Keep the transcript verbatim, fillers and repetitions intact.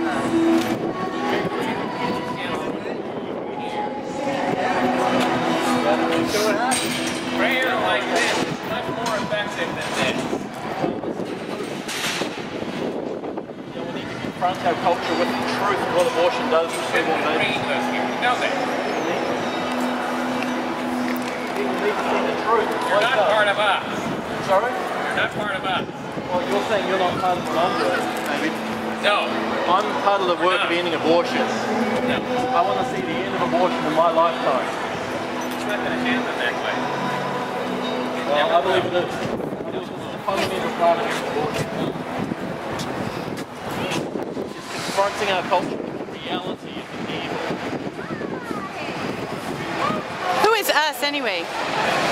Prayer like this is much more effective than this. Yeah, we need to confront our culture with the truth of what abortion does to people. You know that. People need to see the truth. You're not part of us. Sorry? You're not part of us. Well, you're saying you're not part of what I'm doing, maybe. No. I'm part of the work no. of ending abortion. No. I want to see the end of abortion in my lifetime. It's not going to happen that way. Well, I believe it is. I believe it's a fundamental part of abortion. It's confronting our culture with the reality of the evil. Who is us anyway?